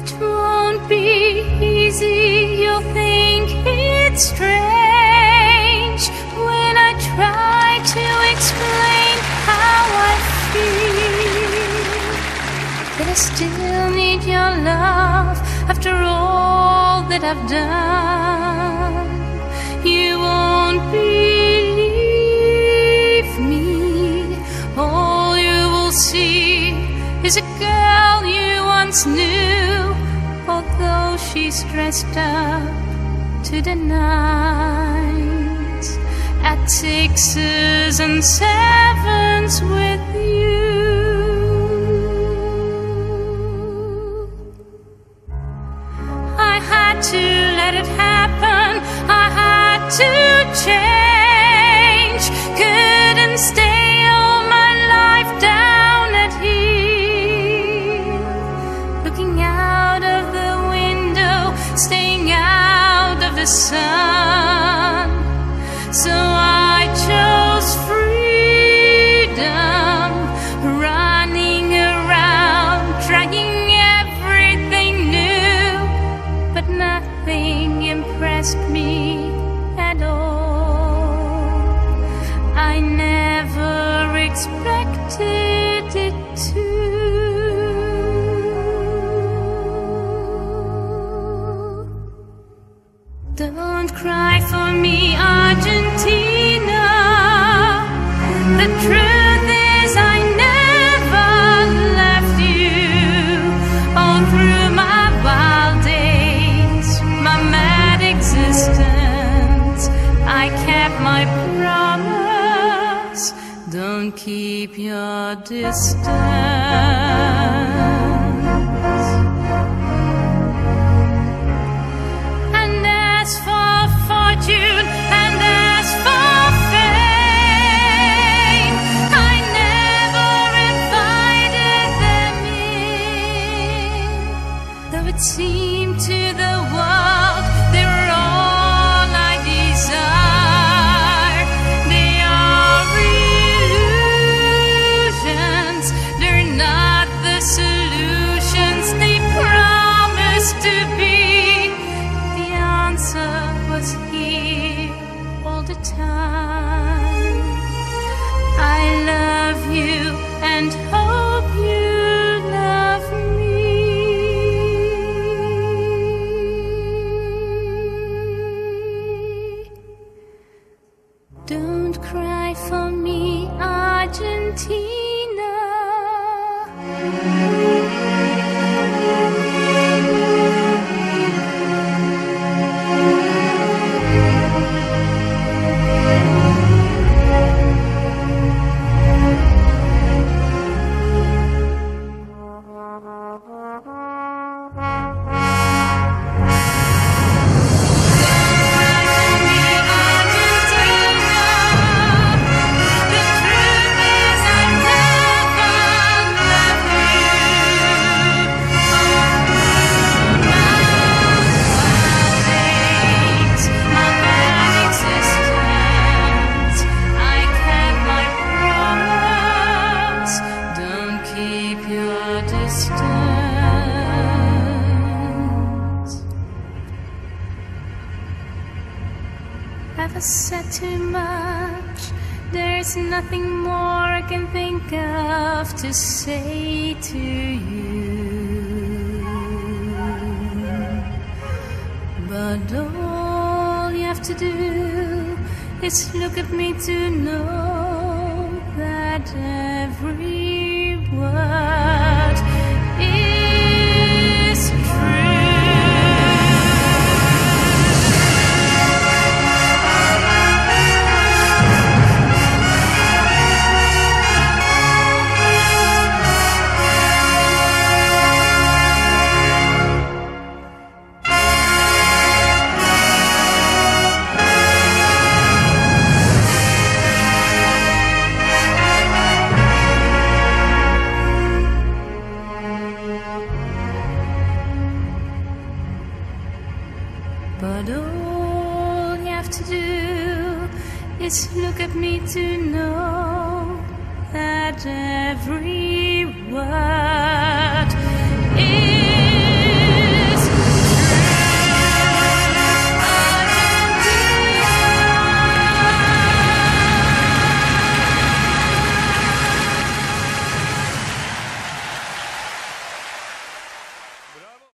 It won't be easy, you'll think it's strange when I try to explain how I feel, that I still need your love after all that I've done. You won't believe me, all you will see is a girl you once knew, although she's dressed up to the nines at 6s and 7s with you. I had to let it happen, I had to change, couldn't stay all my life down at here, looking out of the window, staying out of the sun. So I chose freedom, running around, trying everything new, but nothing impressed me at all. I never expected it to. Don't cry for me, Argentina. The truth is I never left you. All through my wild days, my mad existence, I kept my promise. Don't keep your distance. And as for fortune, and as for fame, I never invited them in, though it seemed to the world they were all I desire. They are illusions, they're not the solutions they promised to be. The answer was here all the time. I love you and hope you love me. Don't cry for me, Argentina. I've said too much, there's nothing more I can think of to say to you. But all you have to do is look at me to know that every word is true. But all you have to do is look at me to know that every word